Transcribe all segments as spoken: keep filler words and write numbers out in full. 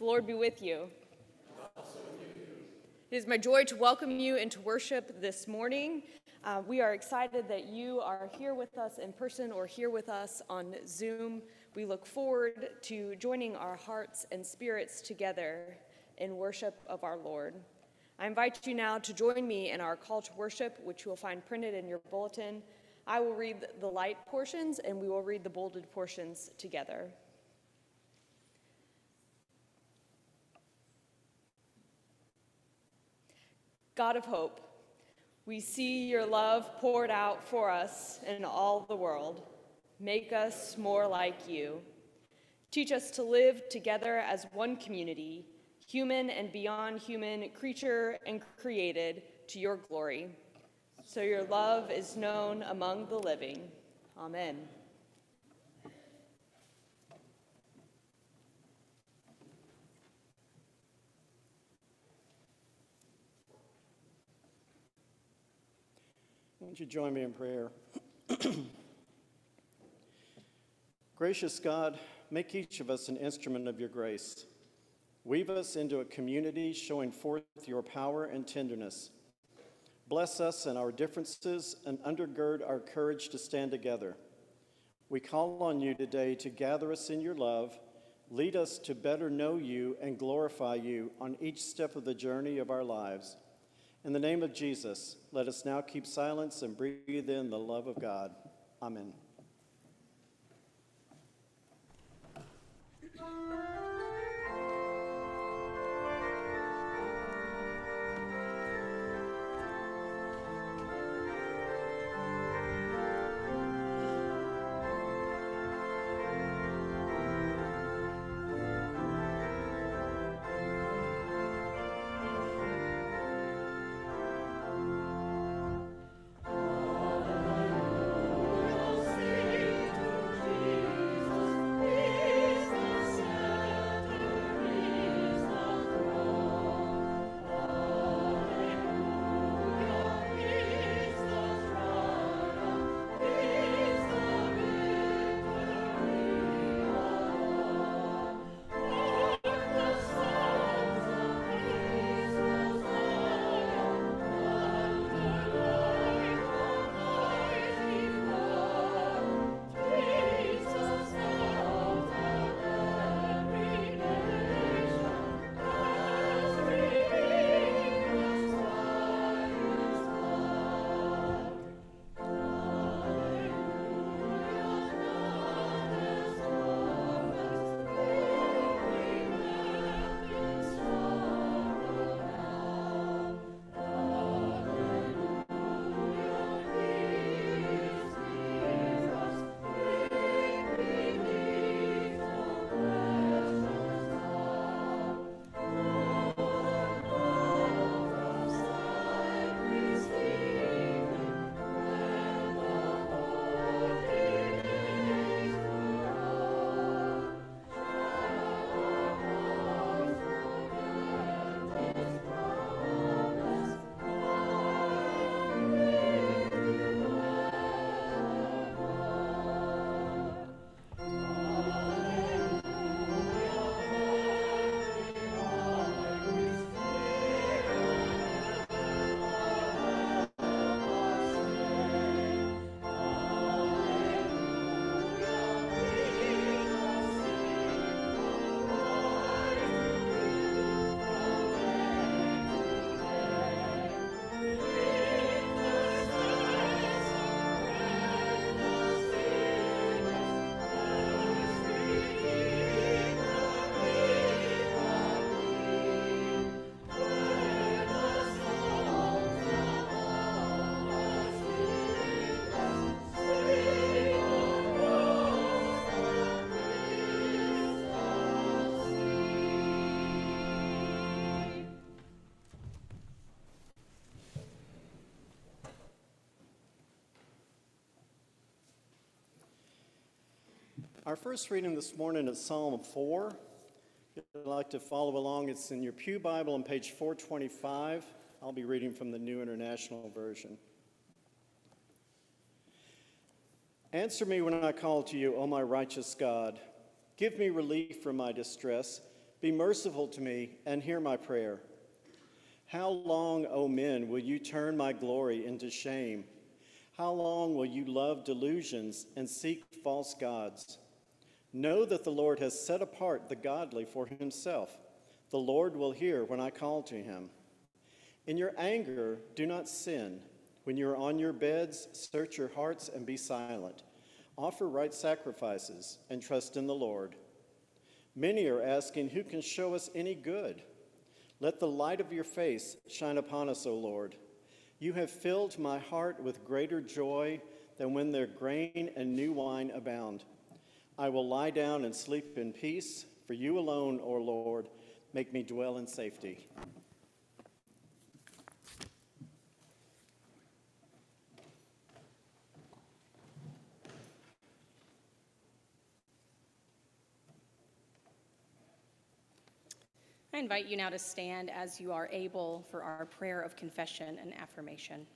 The Lord be with you. It is my joy to welcome you into worship this morning. Uh, we are excited that you are here with us in person or here with us on Zoom. We look forward to joining our hearts and spirits together in worship of our Lord. I invite you now to join me in our call to worship, which you will find printed in your bulletin. I will read the light portions, and we will read the bolded portions together. God of hope, we see your love poured out for us and all the world. Make us more like you. Teach us to live together as one community, human and beyond human, creature and created, to your glory. So your love is known among the living. Amen. Won't you join me in prayer? Gracious God, make each of us an instrument of your grace. Weave us into a community showing forth your power and tenderness. Bless us in our differences and undergird our courage to stand together. We call on you today to gather us in your love, lead us to better know you and glorify you on each step of the journey of our lives. In the name of Jesus, let us now keep silence and breathe in the love of God. Amen. Our first reading this morning is Psalm four. If you'd like to follow along, it's in your Pew Bible on page four twenty-five. I'll be reading from the New International Version. Answer me when I call to you, O my righteous God. Give me relief from my distress. Be merciful to me and hear my prayer. How long, O men, will you turn my glory into shame? How long will you love delusions and seek false gods? Know that the Lord has set apart the godly for himself. The Lord will hear when I call to him. In your anger, do not sin. When you are on your beds, search your hearts and be silent. Offer right sacrifices and trust in the Lord. Many are asking, who can show us any good? Let the light of your face shine upon us, O Lord. You have filled my heart with greater joy than when their grain and new wine abound. I will lie down and sleep in peace, for you alone, O Lord, make me dwell in safety. I invite you now to stand as you are able for our prayer of confession and affirmation.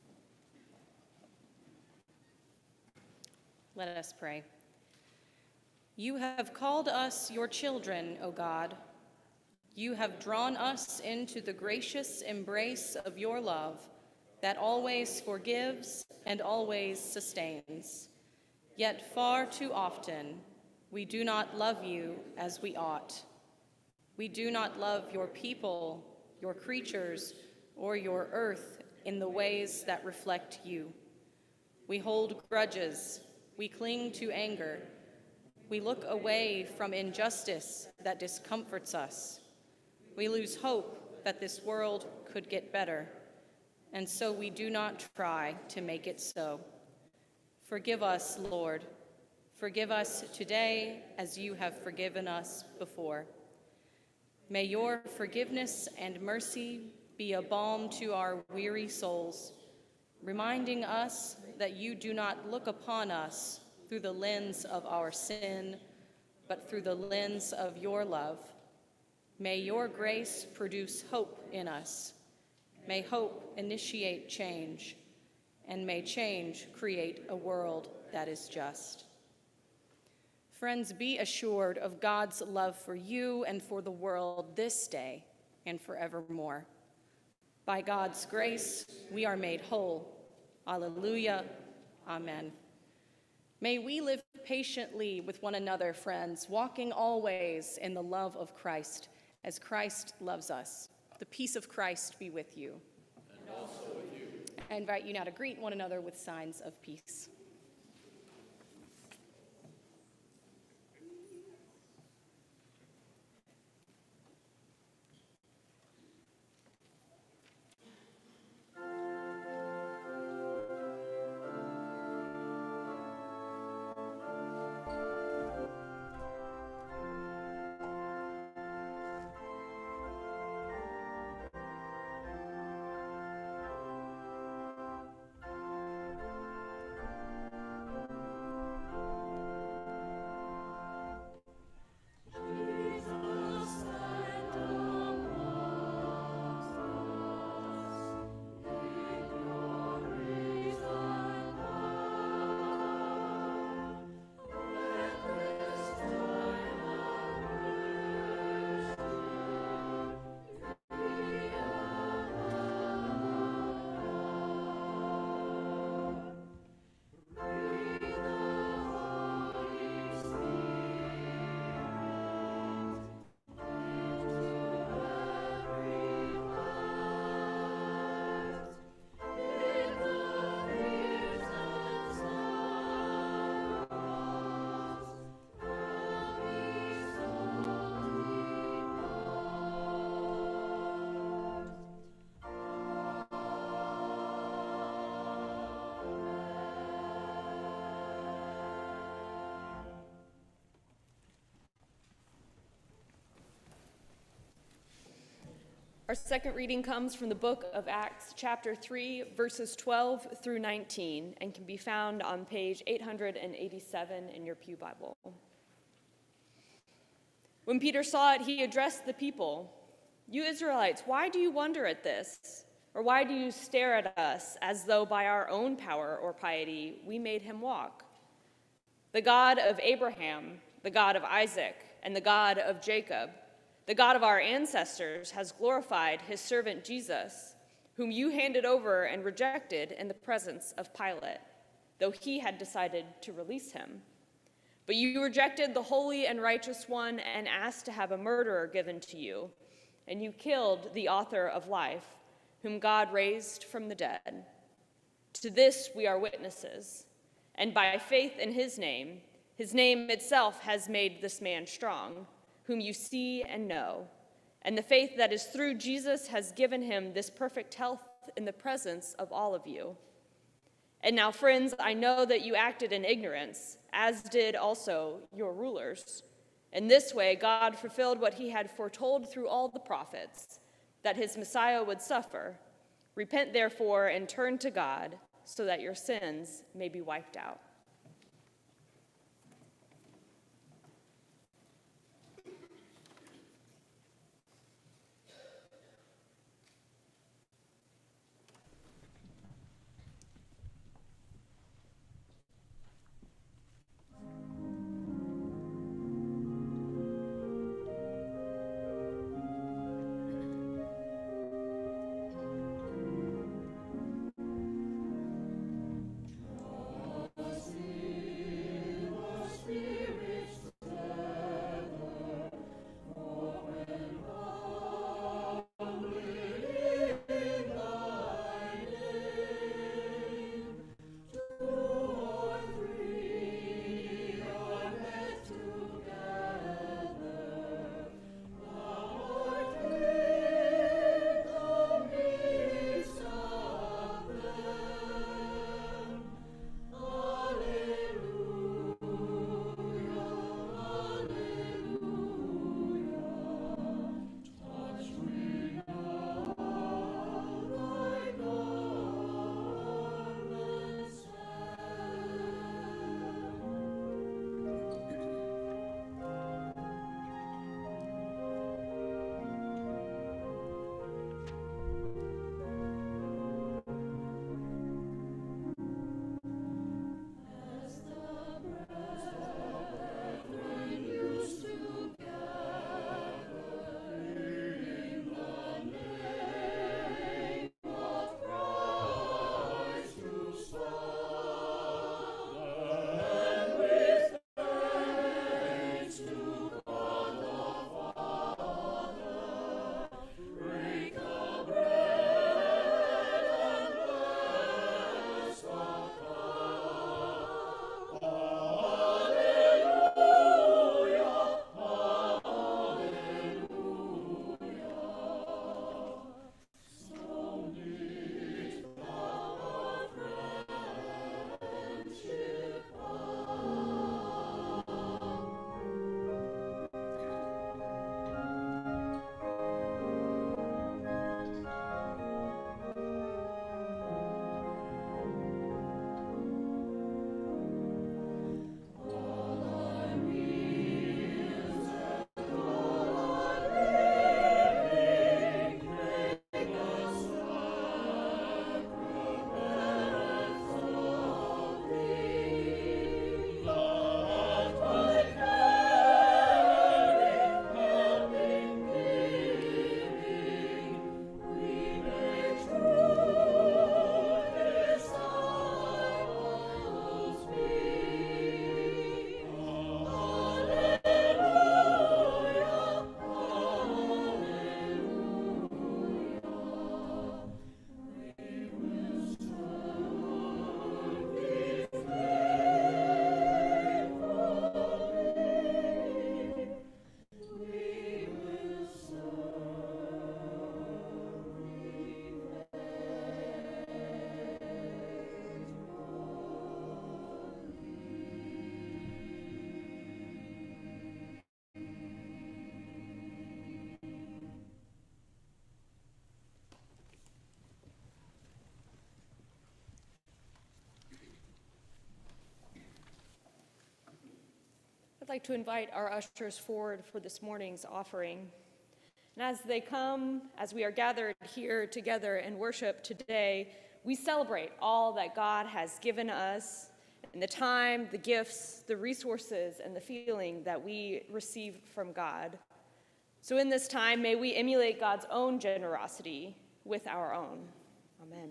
Let us pray. You have called us your children, O God. You have drawn us into the gracious embrace of your love that always forgives and always sustains. Yet far too often, we do not love you as we ought. We do not love your people, your creatures, or your earth in the ways that reflect you. We hold grudges, we cling to anger, we look away from injustice that discomforts us. We lose hope that this world could get better, and so we do not try to make it so. Forgive us, Lord. Forgive us today as you have forgiven us before. May your forgiveness and mercy be a balm to our weary souls, reminding us that you do not look upon us through the lens of our sin, but through the lens of your love. May your grace produce hope in us. May hope initiate change, and may change create a world that is just. Friends, be assured of God's love for you and for the world this day and forevermore. By God's grace, we are made whole. Alleluia. Amen. May we live patiently with one another, friends, walking always in the love of Christ, as Christ loves us. The peace of Christ be with you. And also with you. I invite you now to greet one another with signs of peace. Our second reading comes from the book of Acts, chapter three, verses twelve through nineteen, and can be found on page eight hundred eighty-seven in your Pew Bible. When Peter saw it, he addressed the people. "You Israelites, why do you wonder at this? Or why do you stare at us as though by our own power or piety we made him walk? The God of Abraham, the God of Isaac, and the God of Jacob, The God of our ancestors has glorified his servant Jesus, whom you handed over and rejected in the presence of Pilate, though he had decided to release him. But you rejected the holy and righteous one and asked to have a murderer given to you, and you killed the author of life, whom God raised from the dead. To this we are witnesses, and by faith in his name, his name itself has made this man strong, whom you see and know, and the faith that is through Jesus has given him this perfect health in the presence of all of you. And now, friends, I know that you acted in ignorance, as did also your rulers. In this way, God fulfilled what he had foretold through all the prophets, that his Messiah would suffer. Repent, therefore, and turn to God, so that your sins may be wiped out. I'd like to invite our ushers forward for this morning's offering. And as they come, as we are gathered here together in worship today, we celebrate all that God has given us and the time, the gifts, the resources, and the feeling that we receive from God. So in this time, may we emulate God's own generosity with our own. Amen.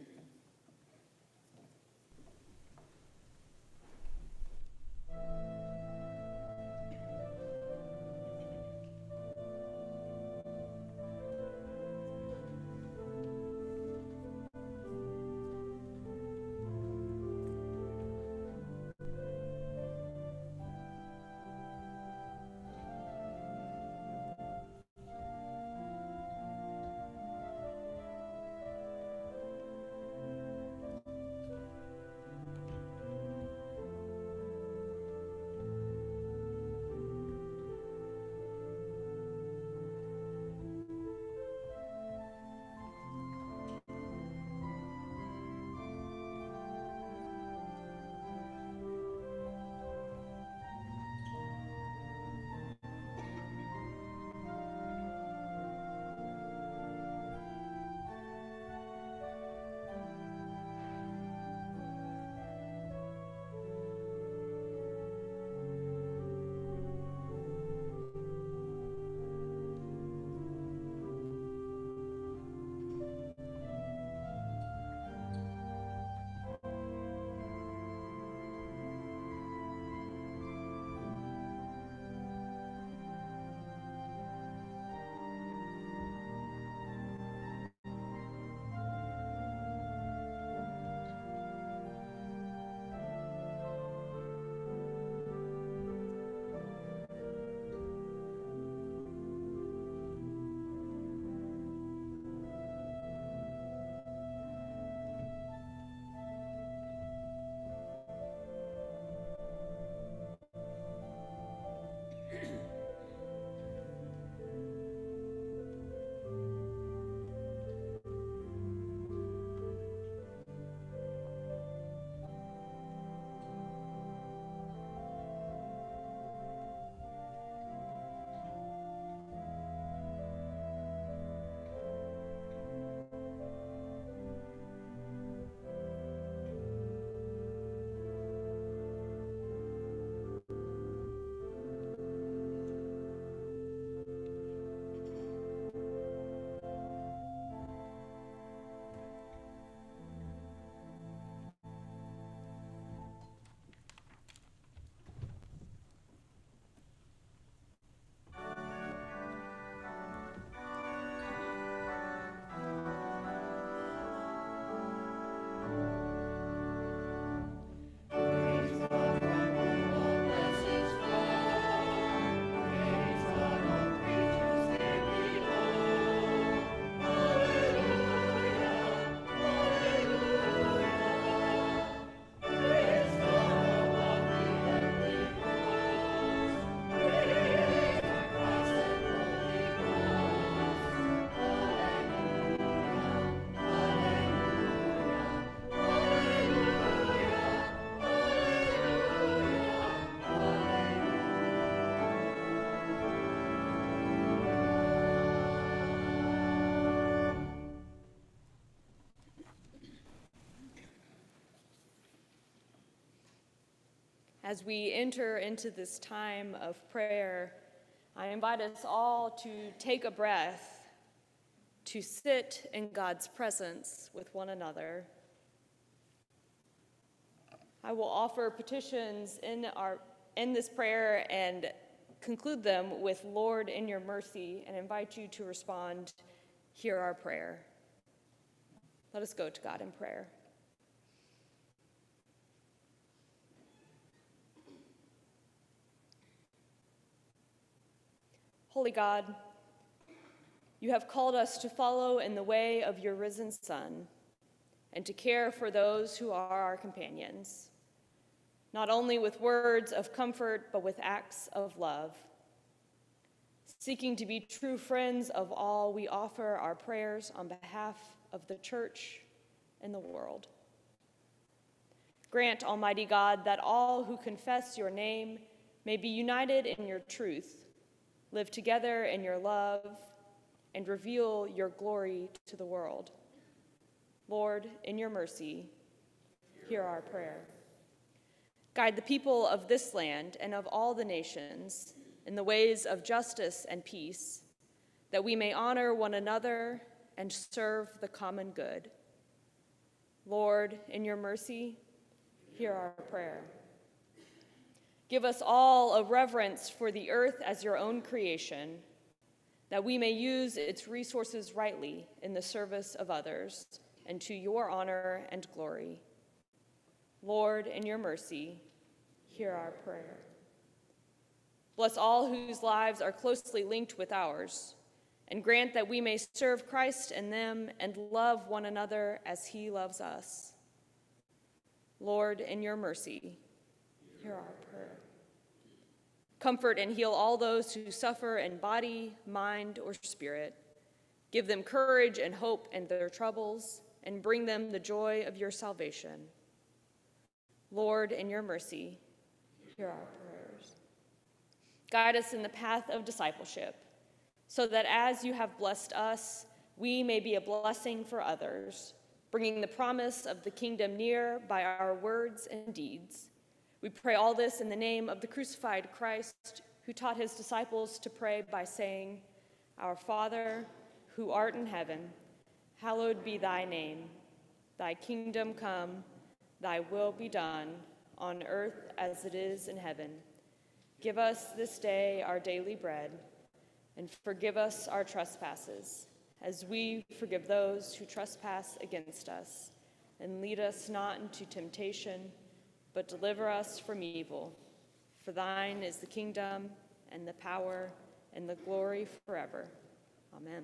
As we enter into this time of prayer, I invite us all to take a breath, to sit in God's presence with one another. I will offer petitions in our in this prayer and conclude them with "Lord, in your mercy," and invite you to respond, "Hear our prayer." Let us go to God in prayer. Holy God, you have called us to follow in the way of your risen Son and to care for those who are our companions, not only with words of comfort, but with acts of love. Seeking to be true friends of all, we offer our prayers on behalf of the church and the world. Grant, Almighty God, that all who confess your name may be united in your truth, live together in your love, and reveal your glory to the world. Lord, in your mercy, hear our prayer. Guide the people of this land and of all the nations in the ways of justice and peace, that we may honor one another and serve the common good. Lord, in your mercy, hear our prayer. Give us all a reverence for the earth as your own creation, that we may use its resources rightly in the service of others and to your honor and glory. Lord, in your mercy, hear our prayer. Bless all whose lives are closely linked with ours, and grant that we may serve Christ in them and love one another as he loves us. Lord, in your mercy, hear our prayer. Comfort and heal all those who suffer in body, mind, or spirit. Give them courage and hope in their troubles, and bring them the joy of your salvation. Lord, in your mercy, hear our prayers. Guide us in the path of discipleship, so that as you have blessed us, we may be a blessing for others, bringing the promise of the kingdom near by our words and deeds. We pray all this in the name of the crucified Christ, who taught his disciples to pray by saying, Our Father, who art in heaven, hallowed be thy name. Thy kingdom come, thy will be done, on earth as it is in heaven. Give us this day our daily bread, and forgive us our trespasses, as we forgive those who trespass against us. And lead us not into temptation, but deliver us from evil. For thine is the kingdom, and the power, and the glory forever. Amen.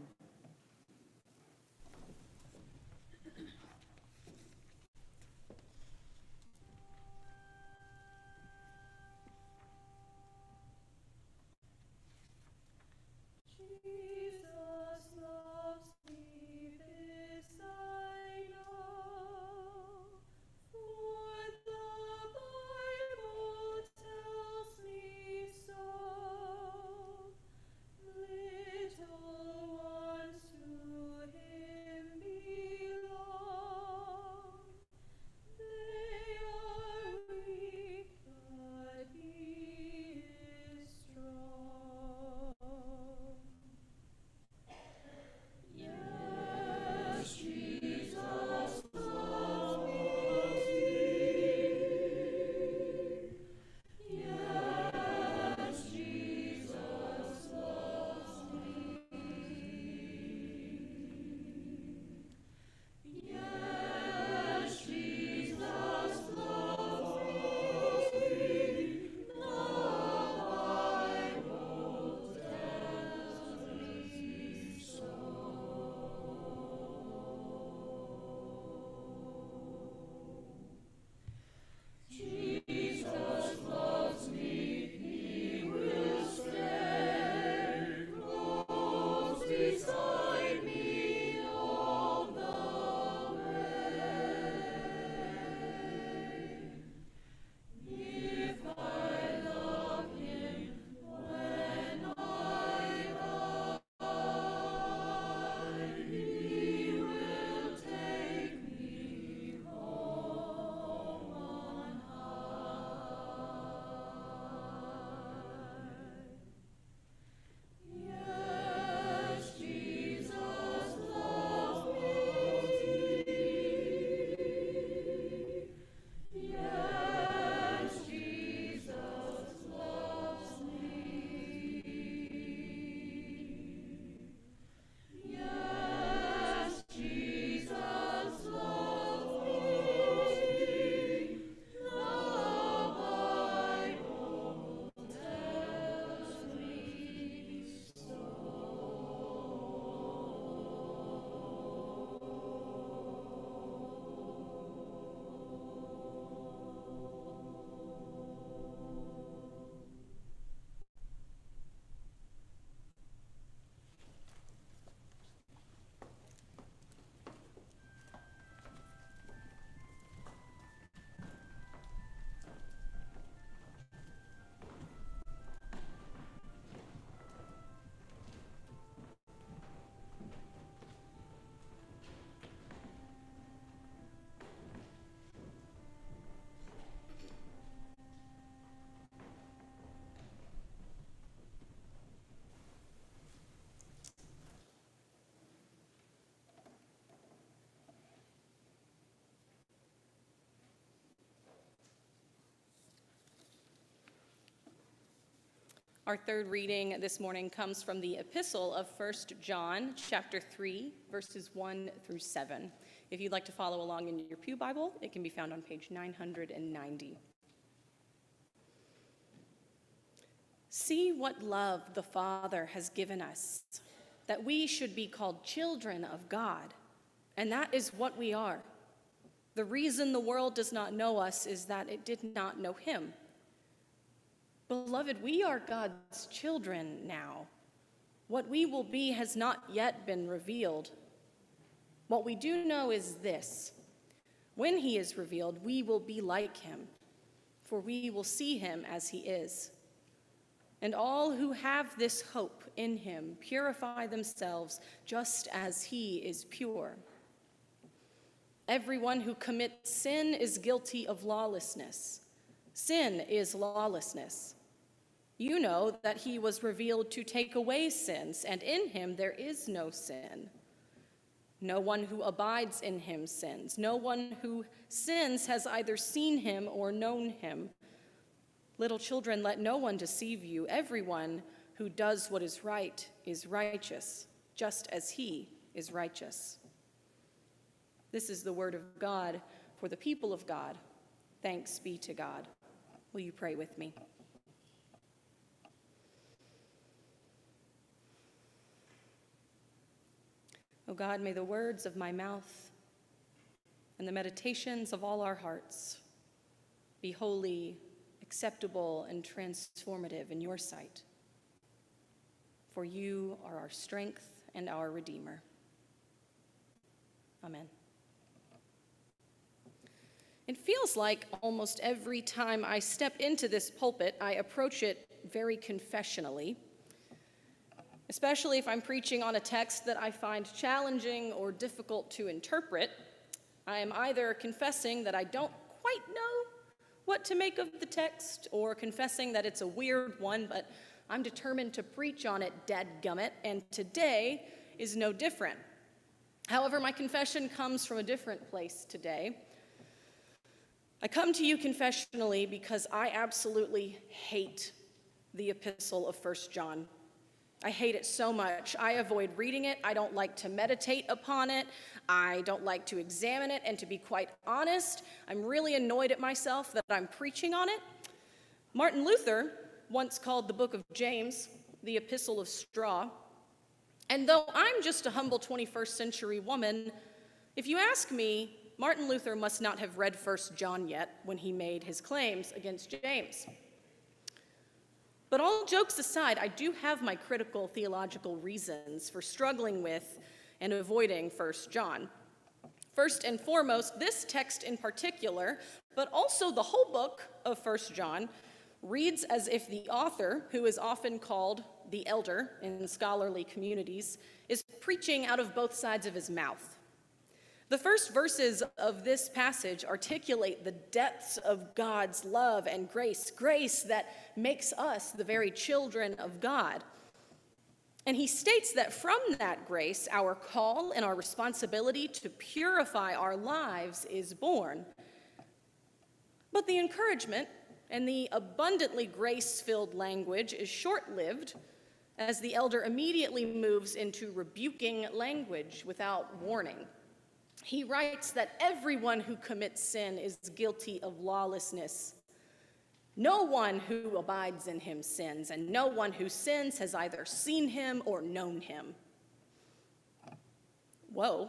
Jesus loves me, this I know, for the Bible tells me so. Little Our third reading this morning comes from the epistle of First John, chapter three, verses one through seven. If you'd like to follow along in your pew Bible, it can be found on page nine hundred ninety. See what love the Father has given us, that we should be called children of God, and that is what we are. The reason the world does not know us is that it did not know him. Beloved, we are God's children now. What we will be has not yet been revealed. What we do know is this: when he is revealed, we will be like him, for we will see him as he is. And all who have this hope in him purify themselves just as he is pure. Everyone who commits sin is guilty of lawlessness. Sin is lawlessness. You know that he was revealed to take away sins, and in him there is no sin. No one who abides in him sins. No one who sins has either seen him or known him. Little children, let no one deceive you. Everyone who does what is right is righteous, just as he is righteous. This is the word of God for the people of God. Thanks be to God. Will you pray with me? O God, may the words of my mouth and the meditations of all our hearts be holy, acceptable, and transformative in your sight. For you are our strength and our Redeemer. Amen. It feels like almost every time I step into this pulpit, I approach it very confessionally, especially if I'm preaching on a text that I find challenging or difficult to interpret. I am either confessing that I don't quite know what to make of the text, or confessing that it's a weird one, but I'm determined to preach on it, dadgummit, and today is no different. However, my confession comes from a different place today. I come to you confessionally because I absolutely hate the epistle of First John. I hate it so much. I avoid reading it. I don't like to meditate upon it. I don't like to examine it. And to be quite honest, I'm really annoyed at myself that I'm preaching on it. Martin Luther once called the book of James the epistle of straw. And though I'm just a humble twenty-first century woman, if you ask me, Martin Luther must not have read First John yet when he made his claims against James. But all jokes aside, I do have my critical theological reasons for struggling with and avoiding First John. First and foremost, this text in particular, but also the whole book of First John, reads as if the author, who is often called the elder in scholarly communities, is preaching out of both sides of his mouth. The first verses of this passage articulate the depths of God's love and grace, grace that makes us the very children of God. And he states that from that grace, our call and our responsibility to purify our lives is born. But the encouragement and the abundantly grace-filled language is short-lived, as the elder immediately moves into rebuking language without warning. He writes that everyone who commits sin is guilty of lawlessness. No one who abides in him sins, and no one who sins has either seen him or known him. Whoa.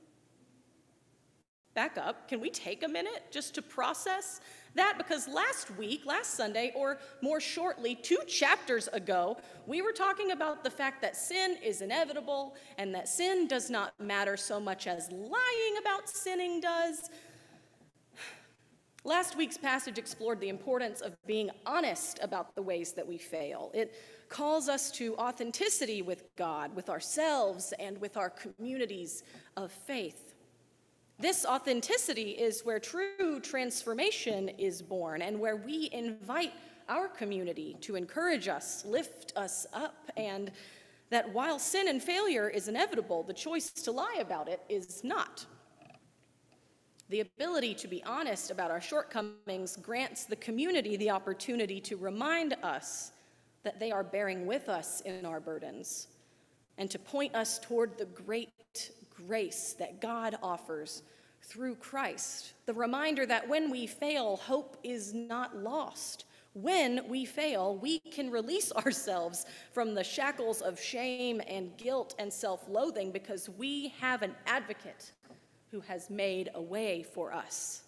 Back up. Can we take a minute just to process that? Because last week, last Sunday, or more shortly, two chapters ago, we were talking about the fact that sin is inevitable and that sin does not matter so much as lying about sinning does. Last week's passage explored the importance of being honest about the ways that we fail. It calls us to authenticity with God, with ourselves, and with our communities of faith. This authenticity is where true transformation is born, and where we invite our community to encourage us, lift us up, and that while sin and failure is inevitable, the choice to lie about it is not. The ability to be honest about our shortcomings grants the community the opportunity to remind us that they are bearing with us in our burdens, and to point us toward the great grace that God offers through Christ. The reminder that when we fail, hope is not lost. When we fail, we can release ourselves from the shackles of shame and guilt and self-loathing because we have an advocate who has made a way for us.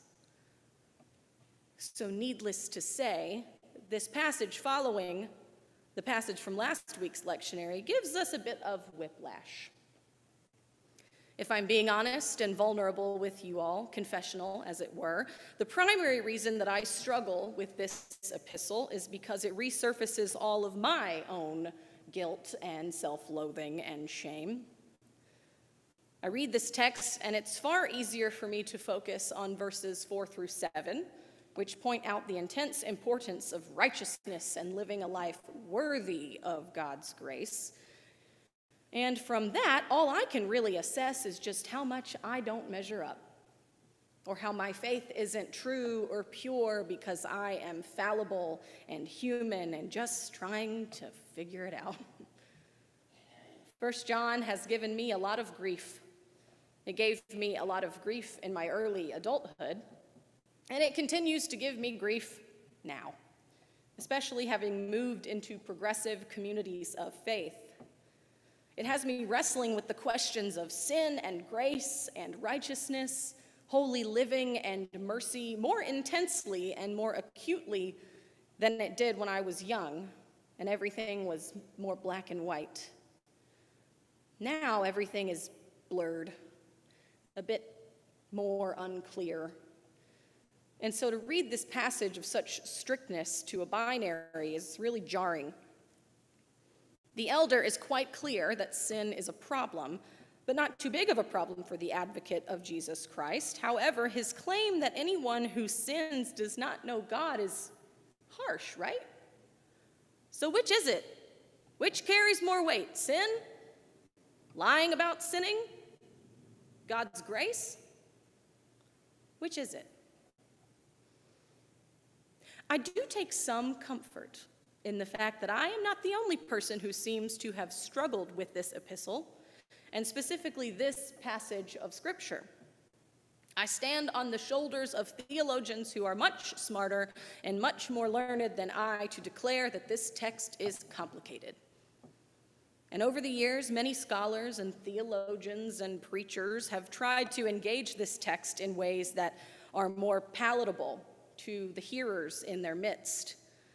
So needless to say, this passage following the passage from last week's lectionary gives us a bit of whiplash. If I'm being honest and vulnerable with you all, confessional as it were, the primary reason that I struggle with this epistle is because it resurfaces all of my own guilt and self-loathing and shame. I read this text, and it's far easier for me to focus on verses four through seven, which point out the intense importance of righteousness and living a life worthy of God's grace. And from that, all I can really assess is just how much I don't measure up, or how my faith isn't true or pure because I am fallible and human and just trying to figure it out. First John has given me a lot of grief. It gave me a lot of grief in my early adulthood, and it continues to give me grief now, especially having moved into progressive communities of faith. It has me wrestling with the questions of sin and grace and righteousness, holy living and mercy more intensely and more acutely than it did when I was young and everything was more black and white. Now everything is blurred, a bit more unclear. And so to read this passage of such strictness to a binary is really jarring. The elder is quite clear that sin is a problem, but not too big of a problem for the advocate of Jesus Christ. However, his claim that anyone who sins does not know God is harsh, right? So which is it? Which carries more weight? Sin? Lying about sinning? God's grace? Which is it? I do take some comfort in the fact that I am not the only person who seems to have struggled with this epistle, and specifically this passage of Scripture. I stand on the shoulders of theologians who are much smarter and much more learned than I to declare that this text is complicated. And over the years, many scholars and theologians and preachers have tried to engage this text in ways that are more palatable to the hearers in their midst.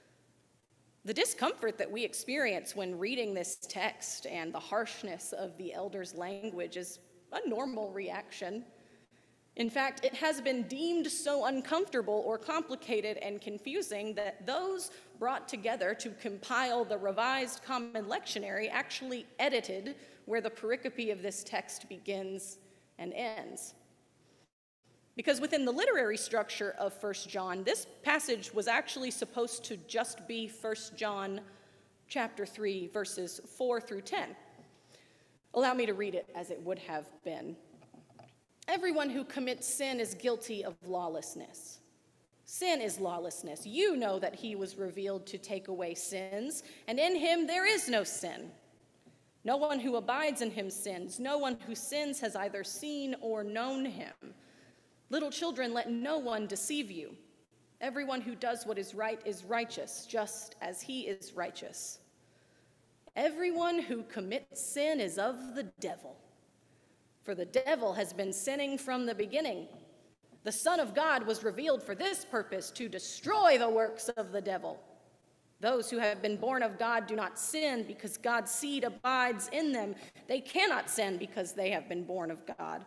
The discomfort that we experience when reading this text and the harshness of the elder's language is a normal reaction. In fact, it has been deemed so uncomfortable or complicated and confusing that those brought together to compile the Revised Common Lectionary actually edited where the pericope of this text begins and ends. Because within the literary structure of First John, this passage was actually supposed to just be First John chapter three, verses four through ten. Allow me to read it as it would have been. Everyone who commits sin is guilty of lawlessness. Sin is lawlessness. You know that he was revealed to take away sins, and in him there is no sin. No one who abides in him sins. No one who sins has either seen or known him. Little children, let no one deceive you. Everyone who does what is right is righteous, just as he is righteous. Everyone who commits sin is of the devil, for the devil has been sinning from the beginning. The Son of God was revealed for this purpose, to destroy the works of the devil. Those who have been born of God do not sin because God's seed abides in them. They cannot sin because they have been born of God.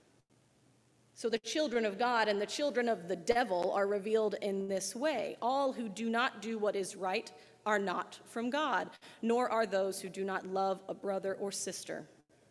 So the children of God and the children of the devil are revealed in this way. All who do not do what is right are not from God, nor are those who do not love a brother or sister.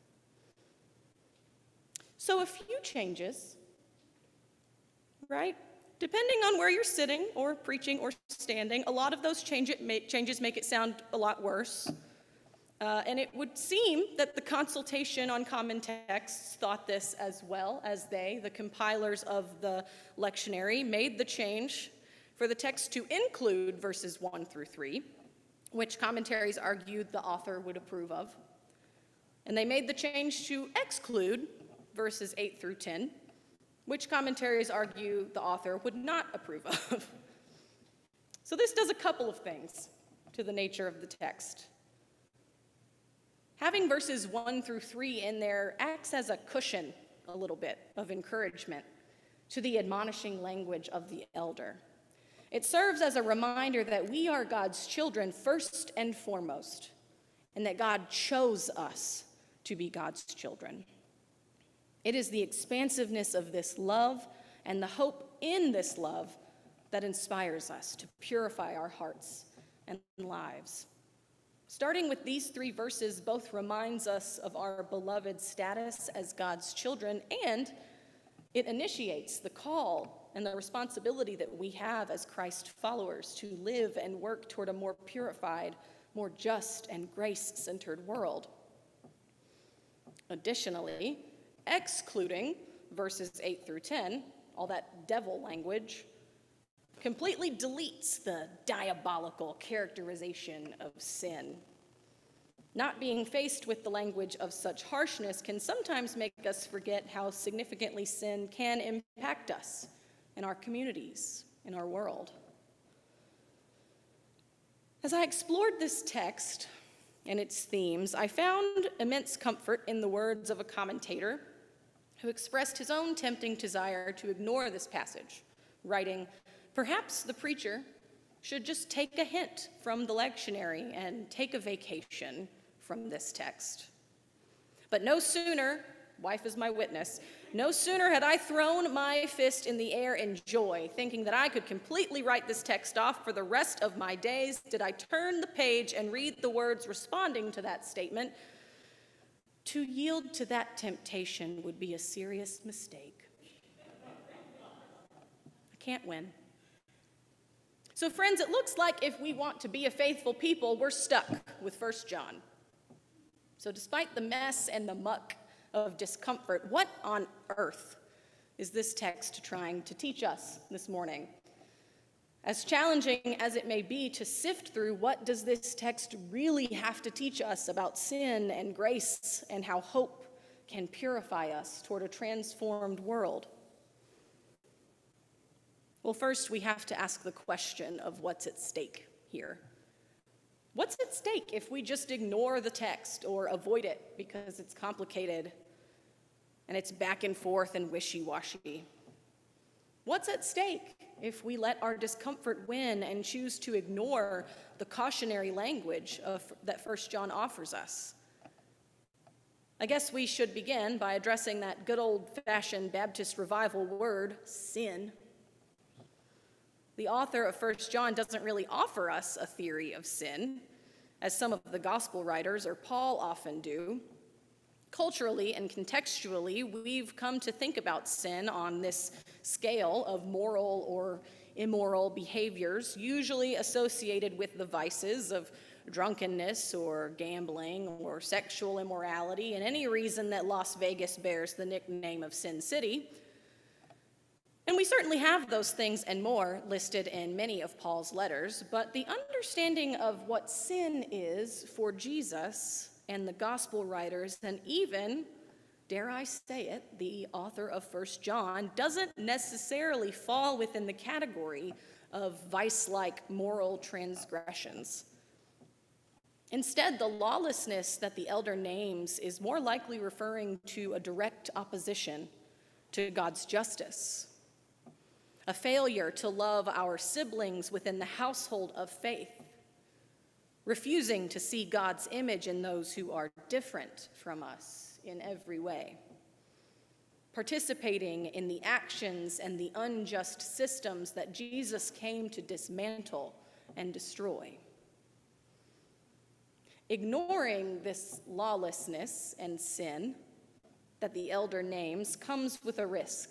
So a few changes, right? Depending on where you're sitting or preaching or standing, a lot of those change it make, changes make it sound a lot worse. Uh, and it would seem that the Consultation on Common Texts thought this as well, as they, the compilers of the lectionary, made the change for the text to include verses one through three, which commentaries argued the author would approve of. And they made the change to exclude verses eight through ten, which commentaries argue the author would not approve of. So this does a couple of things to the nature of the text. Having verses one through three in there acts as a cushion, a little bit, of encouragement to the admonishing language of the elder. It serves as a reminder that we are God's children first and foremost, and that God chose us to be God's children. It is the expansiveness of this love and the hope in this love that inspires us to purify our hearts and lives. Starting with these three verses both reminds us of our beloved status as God's children, and it initiates the call and the responsibility that we have as Christ followers to live and work toward a more purified, more just, and grace-centered world. Additionally, excluding verses eight through ten, all that devil language, completely deletes the diabolical characterization of sin. Not being faced with the language of such harshness can sometimes make us forget how significantly sin can impact us in our communities, in our world. As I explored this text and its themes, I found immense comfort in the words of a commentator who expressed his own tempting desire to ignore this passage, writing, "Perhaps the preacher should just take a hint from the lectionary and take a vacation from this text." But no sooner, wife is my witness, no sooner had I thrown my fist in the air in joy, thinking that I could completely write this text off for the rest of my days, did I turn the page and read the words responding to that statement. To yield to that temptation would be a serious mistake. I can't win. So friends, it looks like if we want to be a faithful people, we're stuck with First John. So despite the mess and the muck of discomfort, what on earth is this text trying to teach us this morning? As challenging as it may be to sift through, what does this text really have to teach us about sin and grace and how hope can purify us toward a transformed world? Well, first, we have to ask the question of what's at stake here. What's at stake if we just ignore the text or avoid it because it's complicated and it's back and forth and wishy-washy? What's at stake if we let our discomfort win and choose to ignore the cautionary language of, that First John offers us? I guess we should begin by addressing that good old-fashioned Baptist revival word, sin. The author of First John doesn't really offer us a theory of sin, as some of the gospel writers, or Paul, often do. Culturally and contextually, we've come to think about sin on this scale of moral or immoral behaviors, usually associated with the vices of drunkenness or gambling or sexual immorality, and any reason that Las Vegas bears the nickname of Sin City. And we certainly have those things and more listed in many of Paul's letters, but the understanding of what sin is for Jesus and the gospel writers, and even, dare I say it, the author of First John, doesn't necessarily fall within the category of vice-like moral transgressions. Instead, the lawlessness that the elder names is more likely referring to a direct opposition to God's justice, a failure to love our siblings within the household of faith, refusing to see God's image in those who are different from us in every way, participating in the actions and the unjust systems that Jesus came to dismantle and destroy. Ignoring this lawlessness and sin that the elder names comes with a risk.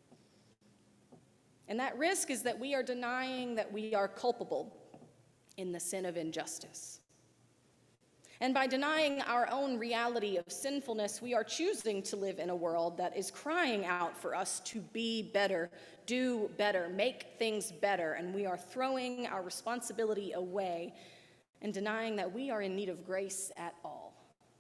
And that risk is that we are denying that we are culpable in the sin of injustice. And by denying our own reality of sinfulness, we are choosing to live in a world that is crying out for us to be better, do better, make things better, and we are throwing our responsibility away and denying that we are in need of grace at all.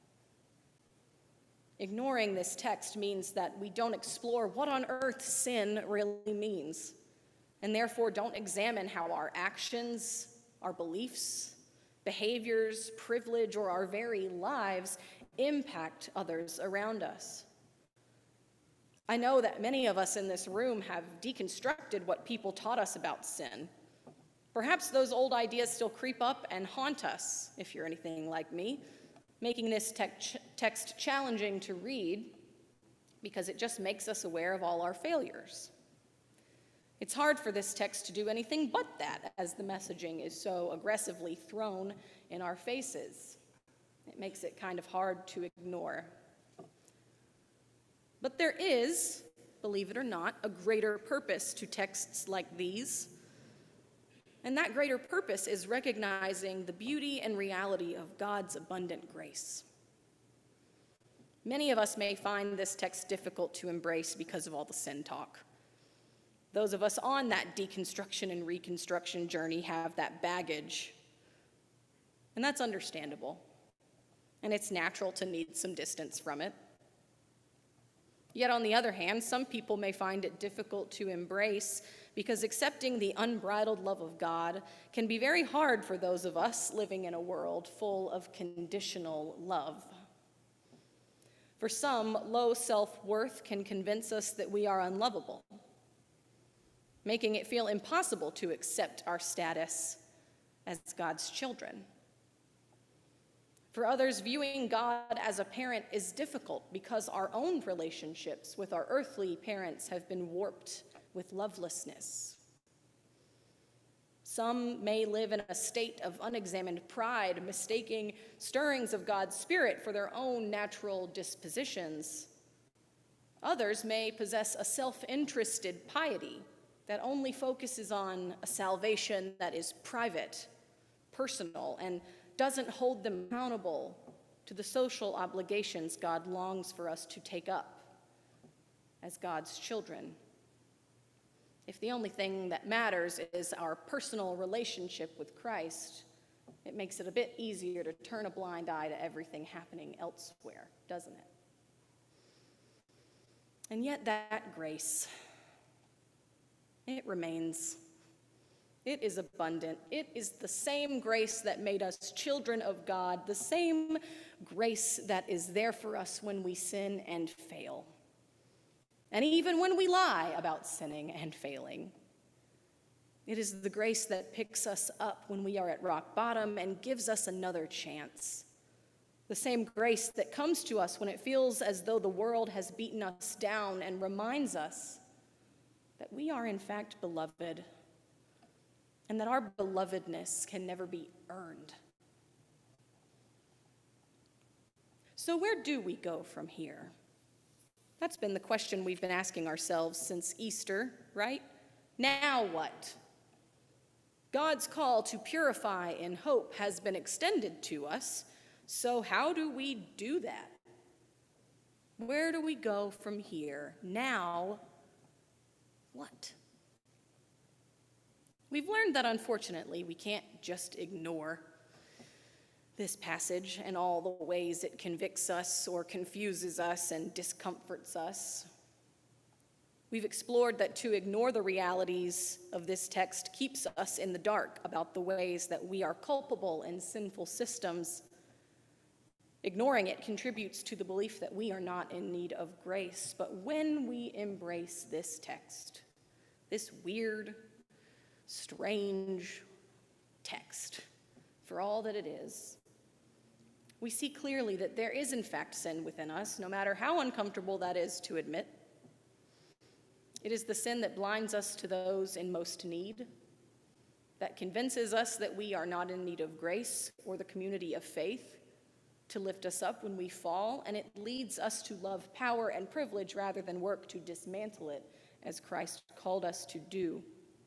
Ignoring this text means that we don't explore what on earth sin really means, and therefore don't examine how our actions, our beliefs, behaviors, privilege, or our very lives impact others around us. I know that many of us in this room have deconstructed what people taught us about sin. Perhaps those old ideas still creep up and haunt us, if you're anything like me, making this te- text challenging to read because it just makes us aware of all our failures. It's hard for this text to do anything but that, as the messaging is so aggressively thrown in our faces. It makes it kind of hard to ignore. But there is, believe it or not, a greater purpose to texts like these. And that greater purpose is recognizing the beauty and reality of God's abundant grace. Many of us may find this text difficult to embrace because of all the sin talk. Those of us on that deconstruction and reconstruction journey have that baggage. And that's understandable. And it's natural to need some distance from it. Yet on the other hand, some people may find it difficult to embrace because accepting the unbridled love of God can be very hard for those of us living in a world full of conditional love. For some, low self-worth can convince us that we are unlovable, making it feel impossible to accept our status as God's children. For others, viewing God as a parent is difficult because our own relationships with our earthly parents have been warped with lovelessness. Some may live in a state of unexamined pride, mistaking stirrings of God's Spirit for their own natural dispositions. Others may possess a self-interested piety that only focuses on a salvation that is private, personal, and doesn't hold them accountable to the social obligations God longs for us to take up as God's children. If the only thing that matters is our personal relationship with Christ, it makes it a bit easier to turn a blind eye to everything happening elsewhere, doesn't it? And yet that grace, it remains. It is abundant. It is the same grace that made us children of God, the same grace that is there for us when we sin and fail. And even when we lie about sinning and failing. It is the grace that picks us up when we are at rock bottom and gives us another chance. The same grace that comes to us when it feels as though the world has beaten us down and reminds us that we are in fact beloved, and that our belovedness can never be earned. So where do we go from here? That's been the question we've been asking ourselves since Easter, right? Now what? God's call to purify in hope has been extended to us, so how do we do that? Where do we go from here? Now what? We've learned that, unfortunately, we can't just ignore this passage and all the ways it convicts us or confuses us and discomforts us. We've explored that to ignore the realities of this text keeps us in the dark about the ways that we are culpable in sinful systems. Ignoring it contributes to the belief that we are not in need of grace. But when we embrace this text, this weird, strange text, for all that it is, we see clearly that there is in fact sin within us, no matter how uncomfortable that is to admit. It is the sin that blinds us to those in most need, that convinces us that we are not in need of grace or the community of faith to lift us up when we fall, and it leads us to love power and privilege rather than work to dismantle it, as Christ called us to do.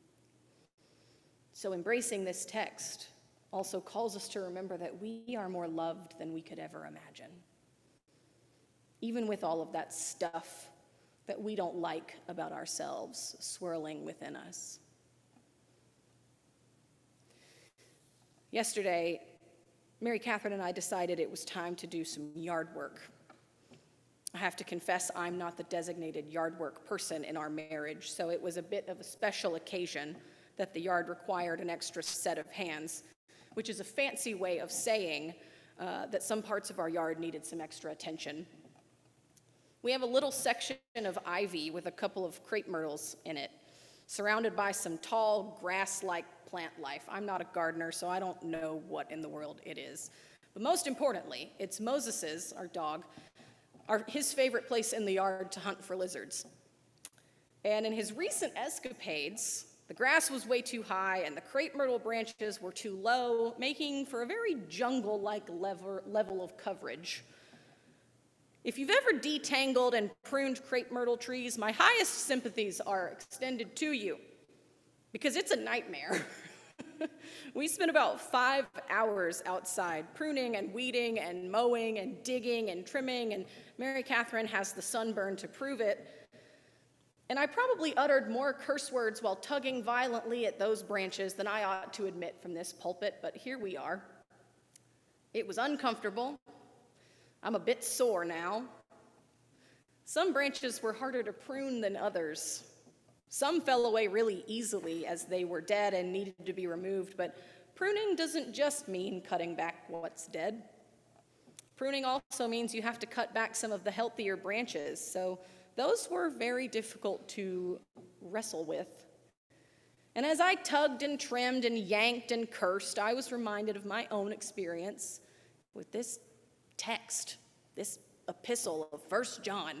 So embracing this text also calls us to remember that we are more loved than we could ever imagine, even with all of that stuff that we don't like about ourselves swirling within us. Yesterday, Mary Catherine and I decided it was time to do some yard work. I have to confess I'm not the designated yard work person in our marriage, so it was a bit of a special occasion that the yard required an extra set of hands, which is a fancy way of saying uh, that some parts of our yard needed some extra attention. We have a little section of ivy with a couple of crepe myrtles in it, surrounded by some tall, grass-like plant life. I'm not a gardener, so I don't know what in the world it is. But most importantly, it's Moses's, our dog, our, his favorite place in the yard to hunt for lizards. And in his recent escapades, the grass was way too high and the crepe myrtle branches were too low, making for a very jungle-like level, level of coverage. If you've ever detangled and pruned crepe myrtle trees, my highest sympathies are extended to you, because it's a nightmare. We spent about five hours outside pruning and weeding and mowing and digging and trimming, and Mary Catherine has the sunburn to prove it. And I probably uttered more curse words while tugging violently at those branches than I ought to admit from this pulpit, but here we are. It was uncomfortable. I'm a bit sore now. Some branches were harder to prune than others. Some fell away really easily as they were dead and needed to be removed, but pruning doesn't just mean cutting back what's dead. Pruning also means you have to cut back some of the healthier branches, so those were very difficult to wrestle with. And as I tugged and trimmed and yanked and cursed, I was reminded of my own experience with this text, this epistle of First John.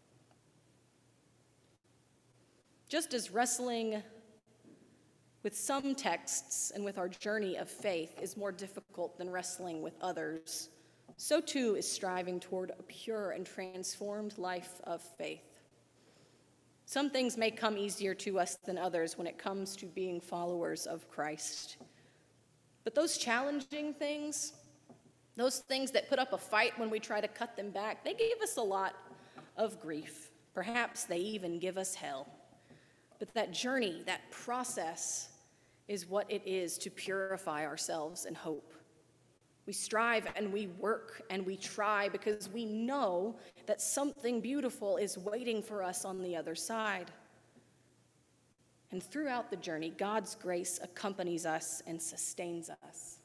Just as wrestling with some texts and with our journey of faith is more difficult than wrestling with others, so too is striving toward a pure and transformed life of faith. Some things may come easier to us than others when it comes to being followers of Christ. But those challenging things, those things that put up a fight when we try to cut them back, they give us a lot of grief. Perhaps they even give us hell. But that journey, that process, is what it is to purify ourselves in hope. We strive and we work and we try because we know that something beautiful is waiting for us on the other side. And throughout the journey, God's grace accompanies us and sustains us.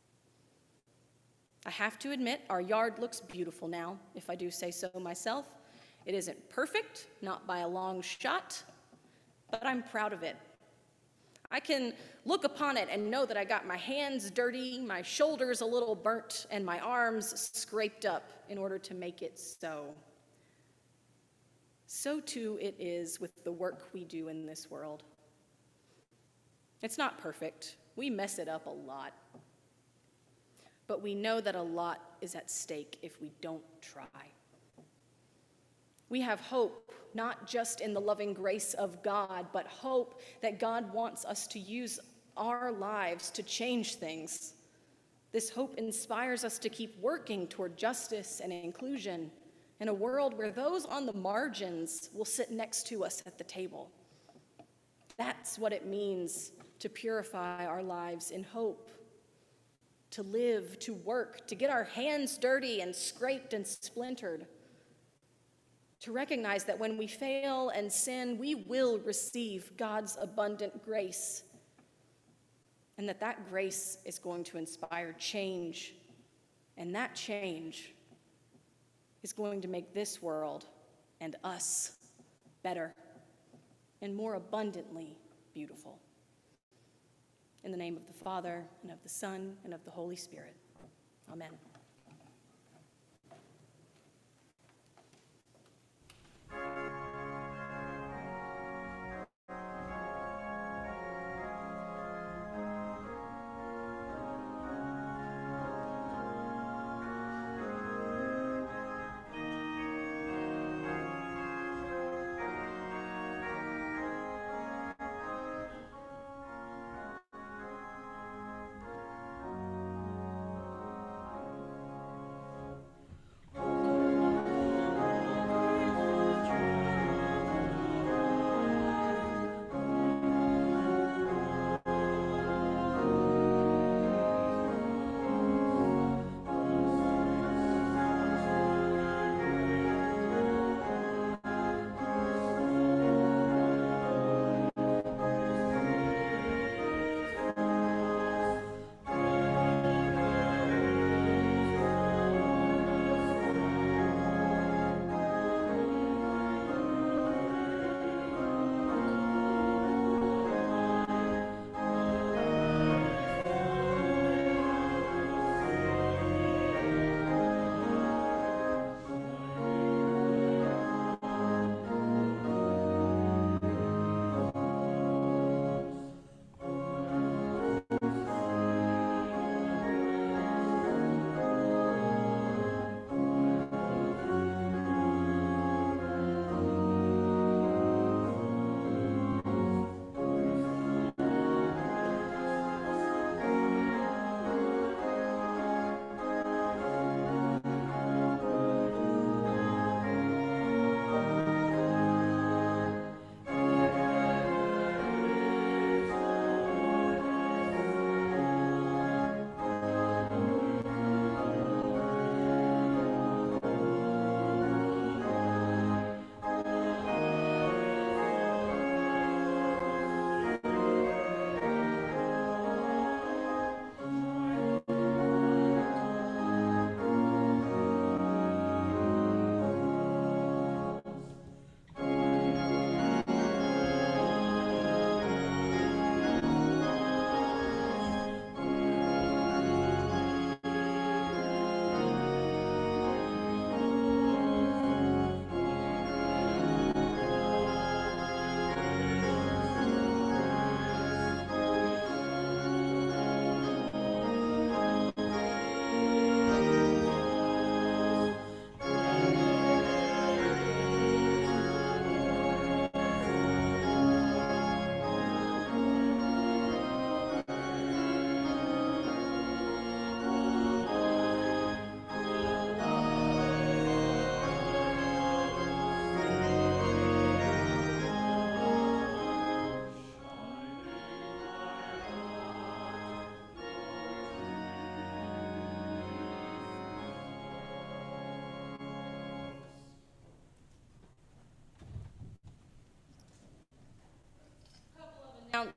I have to admit, our yard looks beautiful now, if I do say so myself. It isn't perfect, not by a long shot, but I'm proud of it. I can look upon it and know that I got my hands dirty, my shoulders a little burnt, and my arms scraped up in order to make it so. So too it is with the work we do in this world. It's not perfect. We mess it up a lot. But we know that a lot is at stake if we don't try. We have hope, not just in the loving grace of God, but hope that God wants us to use our lives to change things. This hope inspires us to keep working toward justice and inclusion in a world where those on the margins will sit next to us at the table. That's what it means to purify our lives in hope, to live, to work, to get our hands dirty and scraped and splintered, to recognize that when we fail and sin, we will receive God's abundant grace, and that that grace is going to inspire change, and that change is going to make this world and us better and more abundantly beautiful. In the name of the Father, and of the Son, and of the Holy Spirit. Amen.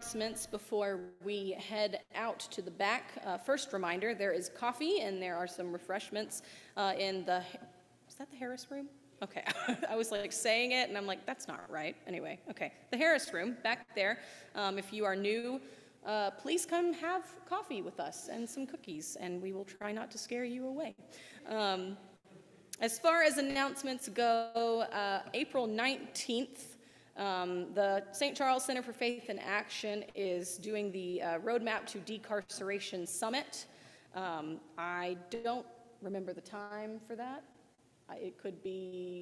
announcements before we head out to the back. Uh, first reminder, there is coffee and there are some refreshments uh, in the, is that the Harris room? Okay, I was like saying it and I'm like, that's not right. Anyway, okay, the Harris room back there. Um, if you are new, uh, please come have coffee with us and some cookies and we will try not to scare you away. Um, as far as announcements go, uh, April nineteenth, Um, the Saint Charles Center for Faith and Action is doing the uh, Roadmap to Decarceration Summit. Um, I don't remember the time for that. I, it could be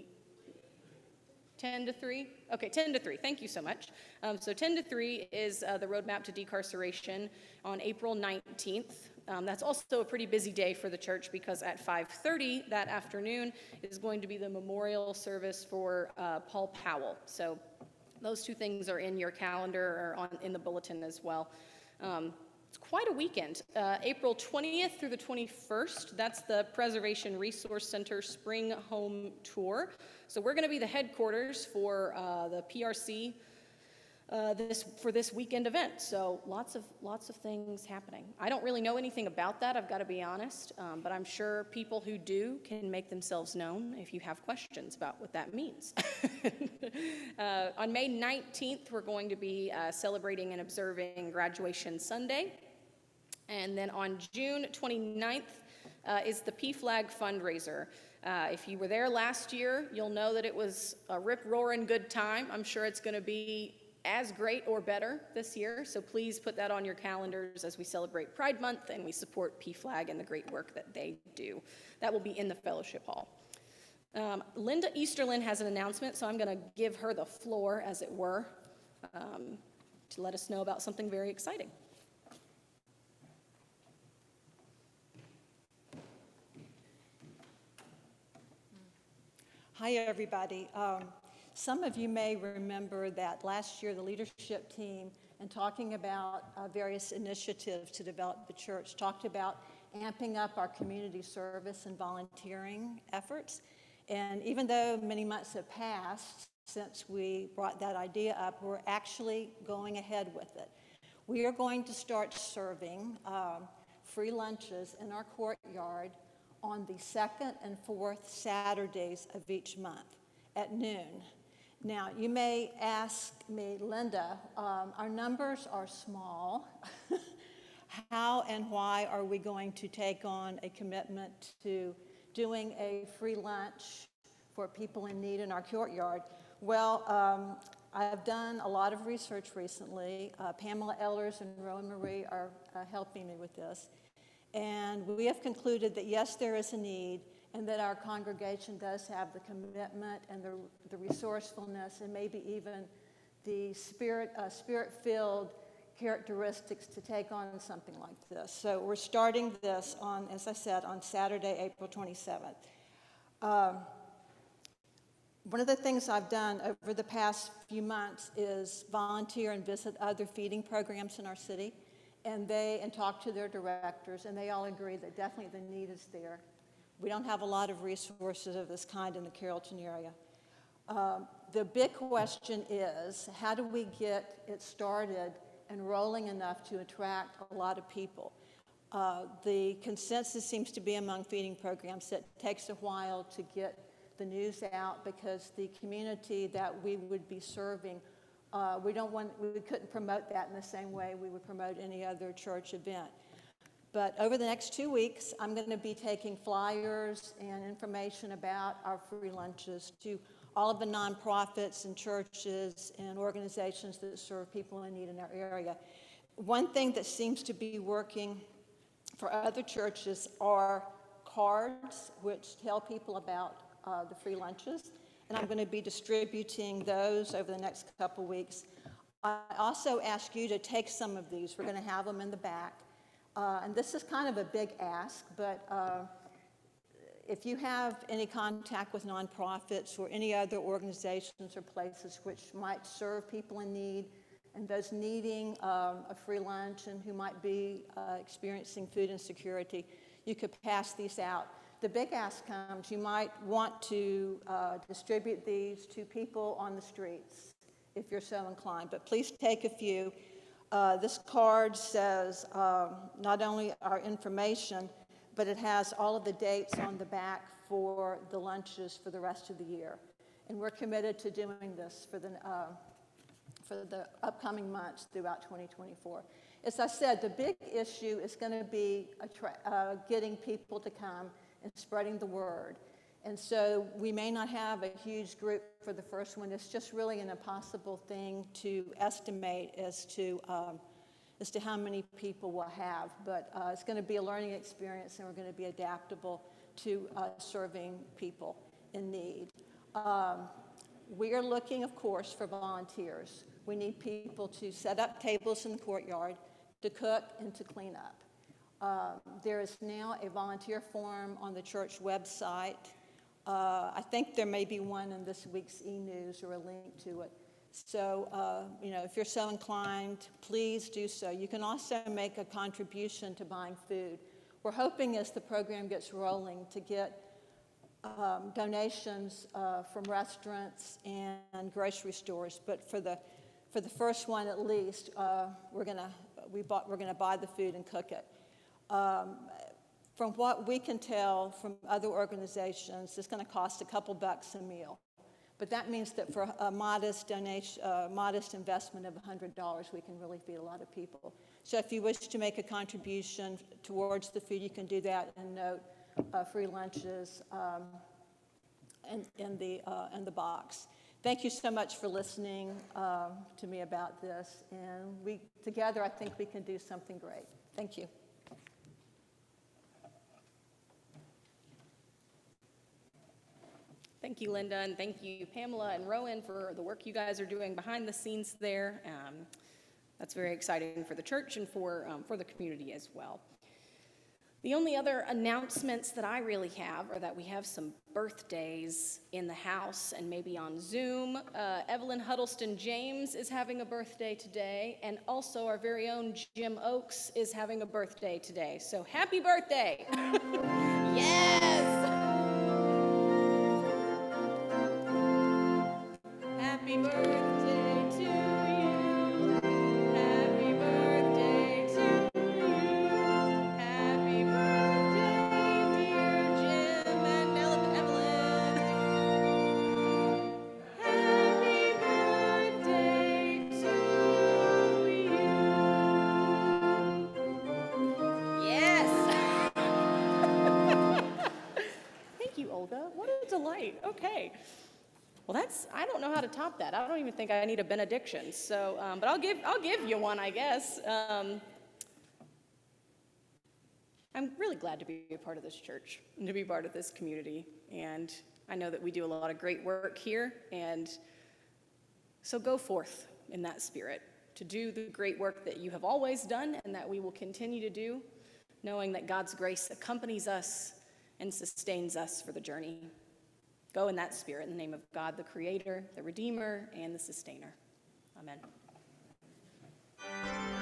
ten to three? Okay, ten to three, thank you so much. Um, so ten to three is uh, the Roadmap to Decarceration on April nineteenth. Um, that's also a pretty busy day for the church because at five thirty that afternoon is going to be the memorial service for uh, Paul Powell. So those two things are in your calendar or on, in the bulletin as well. Um, it's quite a weekend. Uh, April twentieth through the twenty-first, that's the Preservation Resource Center Spring Home Tour. So we're going to be the headquarters for uh, the P R C uh, this for this weekend event. So lots of lots of things happening. I don't really know anything about that, I've got to be honest, um, but I'm sure people who do can make themselves known if you have questions about what that means. uh, on May nineteenth, we're going to be uh, celebrating and observing Graduation Sunday. And then on June twenty-ninth uh, is the P Flag fundraiser. Uh, if you were there last year, you'll know that it was a rip-roaring good time. I'm sure it's going to be as great or better this year, so please put that on your calendars as we celebrate Pride Month and we support P Flag and the great work that they do. That will be in the fellowship hall. Um, Linda Easterlin has an announcement, so I'm going to give her the floor, as it were, um, to let us know about something very exciting. Hi, everybody. Um, some of you may remember that last year the leadership team, in talking about uh, various initiatives to develop the church, talked about amping up our community service and volunteering efforts. And even though many months have passed since we brought that idea up, we're actually going ahead with it. We are going to start serving um, free lunches in our courtyard on the second and fourth Saturdays of each month at noon. Now, you may ask me, Linda, um, our numbers are small. How and why are we going to take on a commitment to doing a free lunch for people in need in our courtyard? Well, um, I've done a lot of research recently. Uh, Pamela Ehlers and Rowan Marie are uh, helping me with this. And we have concluded that, yes, there is a need, and that our congregation does have the commitment and the, the resourcefulness and maybe even the spirit, uh, spirit-filled characteristics to take on something like this. So we're starting this on, as I said, on Saturday, April twenty-seventh. Um, one of the things I've done over the past few months is volunteer and visit other feeding programs in our city. And they, and talk to their directors, and they all agree that definitely the need is there. We don't have a lot of resources of this kind in the Carrollton area. Um, the big question is, how do we get it started and rolling enough to attract a lot of people? Uh, the consensus seems to be among feeding programs that it takes a while to get the news out because the community that we would be serving Uh, we don't want, we couldn't promote that in the same way we would promote any other church event. But over the next two weeks, I'm going to be taking flyers and information about our free lunches to all of the nonprofits and churches and organizations that serve people in need in our area. One thing that seems to be working for other churches are cards which tell people about uh, the free lunches. And I'm going to be distributing those over the next couple weeks. I also ask you to take some of these. We're going to have them in the back. Uh, and this is kind of a big ask, but uh, if you have any contact with nonprofits or any other organizations or places which might serve people in need, and those needing um, a free lunch and who might be uh, experiencing food insecurity, you could pass these out. The big ask comes, you might want to uh, distribute these to people on the streets if you're so inclined, but please take a few. Uh, this card says um, not only our information, but it has all of the dates on the back for the lunches for the rest of the year. And we're committed to doing this for the, uh, for the upcoming months throughout twenty twenty-four. As I said, the big issue is going to be attra- uh, getting people to come and spreading the word. And so we may not have a huge group for the first one. It's just really an impossible thing to estimate as to, um, as to how many people we'll have. But uh, it's going to be a learning experience, and we're going to be adaptable to uh, serving people in need. Um, we are looking, of course, for volunteers. We need people to set up tables in the courtyard, to cook, and to clean up. Uh, there is now a volunteer form on the church website. Uh, I think there may be one in this week's e-news or a link to it. So, uh, you know, if you're so inclined, please do so. You can also make a contribution to buying food. We're hoping as the program gets rolling to get um, donations uh, from restaurants and grocery stores. But for the for the first one, at least, uh, we're gonna we bought we're gonna buy the food and cook it. Um, From what we can tell from other organizations, it's going to cost a couple bucks a meal. But that means that for a modest donation, uh, modest investment of one hundred dollars, we can really feed a lot of people. So if you wish to make a contribution towards the food, you can do that and note uh, free lunches um, in, in, the, uh, in the box. Thank you so much for listening uh, to me about this. And we together, I think we can do something great. Thank you. Thank you, Linda, and thank you, Pamela and Rowan, for the work you guys are doing behind the scenes there. Um, that's very exciting for the church and for, um, for the community as well. The only other announcements that I really have are that we have some birthdays in the house and maybe on Zoom. Uh, Evelyn Huddleston James is having a birthday today, and also our very own Jim Oakes is having a birthday today. So happy birthday! Yes! Happy birthday to you. Happy birthday to you. Happy birthday, dear Jim and Evelyn. Happy birthday to you. Yes. Thank you, Olga. What a delight. Okay. Well, that's, I don't know how to top that. I don't even think I need a benediction. So, um, but I'll give, I'll give you one, I guess. Um, I'm really glad to be a part of this church and to be part of this community. And I know that we do a lot of great work here. And so go forth in that spirit to do the great work that you have always done and that we will continue to do, knowing that God's grace accompanies us and sustains us for the journey. Go in that spirit in the name of God, the Creator, the Redeemer, and the Sustainer. Amen.